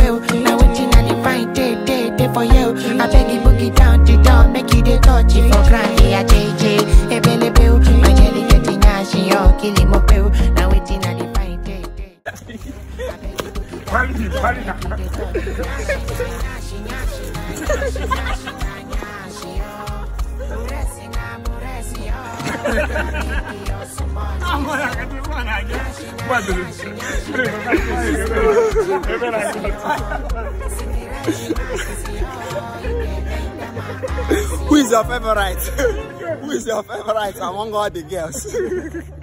bill. Now waiting on the fine day for you. I beg you boogie down the door, make you the touch it for granny. I JJ, a belly bill. My jelly getting ashy, oh, kill him up bill. Now waiting on the fine day. Who is your favorite? Who is your favorite among all the girls?